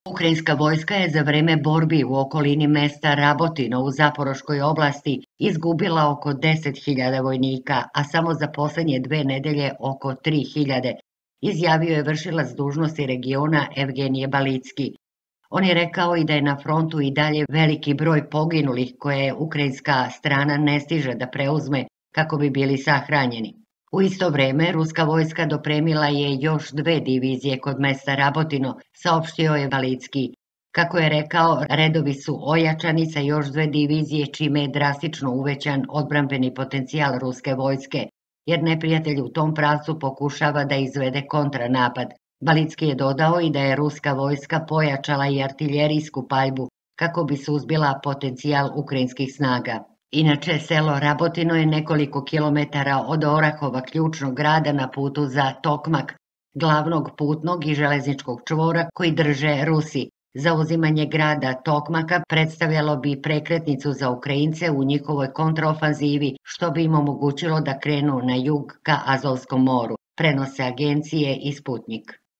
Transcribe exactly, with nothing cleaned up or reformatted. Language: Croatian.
Ukrajinska vojska je za vreme borbi u okolini mesta Rabotino u Zaporoškoj oblasti izgubila oko deset hiljada vojnika, a samo za poslednje dve nedelje oko tri hiljade, izjavio je vršilac dužnosti regiona Evgenije Balicki. On je rekao i da je na frontu i dalje veliki broj poginulih koje ukrajinska strana ne stiže da preuzme kako bi bili sahranjeni. U isto vreme, ruska vojska dopremila je još dve divizije kod mesta Rabotino, saopštio je Balicki. Kako je rekao, redovi su ojačani sa još dve divizije, čime je drastično uvećan odbrambeni potencijal ruske vojske, jer neprijatelj u tom pravcu pokušava da izvede kontranapad. Balicki je dodao i da je ruska vojska pojačala i artiljerijsku paljbu kako bi suzbila potencijal ukrajinskih snaga. Inače, selo Rabotino je nekoliko kilometara od Orahova, ključnog grada na putu za Tokmak, glavnog putnog i železničkog čvora koji drže Rusi. Zauzimanje grada Tokmaka predstavljalo bi prekretnicu za Ukrajince u njihovoj kontraofanzivi, što bi im omogućilo da krenu na jug ka Azovskom moru, prenose agencije i Sputnik.